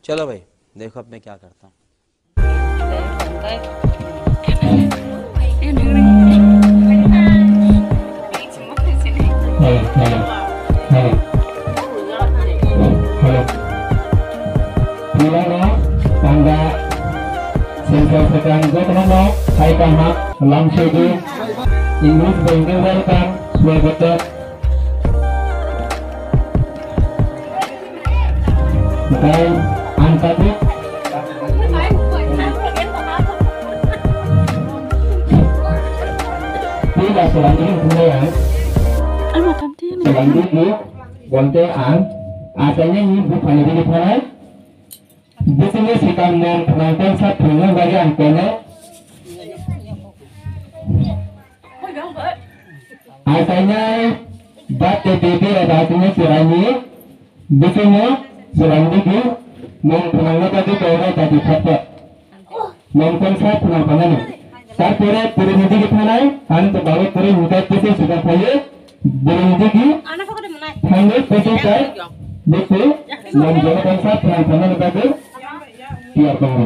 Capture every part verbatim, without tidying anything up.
चलो भाई देखो अब मैं क्या करता हूँ। sedang gue teman-teman hai kahak langsung di Inggris bengkel welcome sebagai betul dan angkatnya tidak selanjutnya kemudian selanjutnya bontean asalnya ini bukan ini bukan di sini sikap dan penonton saat penonton bagi angkanya asalnya bat T B B ada artinya sirani di sini selanjutnya mau penonton tadi daerah tadi kata nonton saat penontonnya saat pura pura nanti kita naik han terbawa pura mudah pasti sudah kaya berhenti hanya pasti saya betul nonton saat penontonnya tadi biar baru.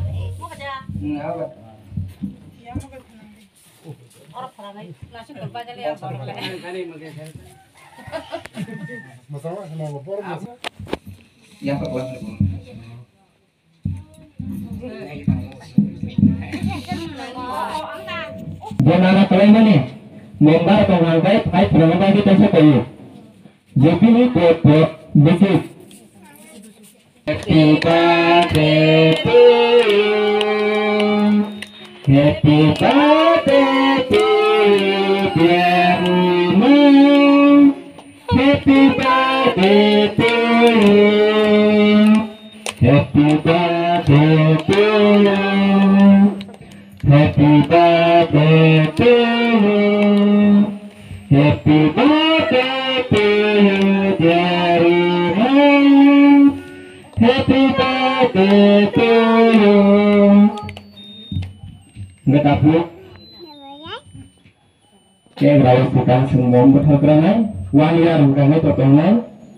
Ya Pak Bos. Jangan kalian ini member pengangkai baik pengangkai kita sekali. Jadi ini buat bisnis. Happy birthday to you. Happy birthday to you, dear Mama. Happy birthday to you. Happy birthday to you. Happy birthday to you. Happy birthday to you, dear Mama. Happy birthday to you. Nggak tahu. Kayak berapa bukan semua berhalangan. Wanita bukannya terpengal.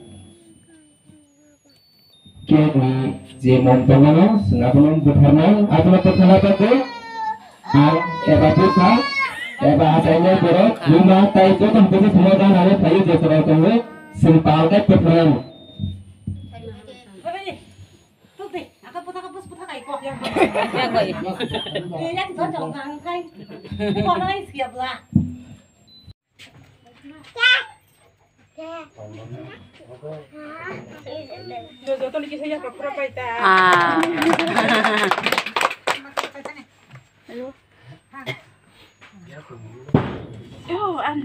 Kayak di zaman pengal, senapun berhalangan. Atau terkenal apa? Ah, apa putra? Apa asalnya berok? Lima tahun itu tempat semua orang ada tahu jasa orang itu simpel kayak berhalangan. Ya koi. Ya kita jangan ngangkai. Kok lagi siap lah. Jojo tuh lagi saya pura-pura itu. Ah. Ayo. Yo, an.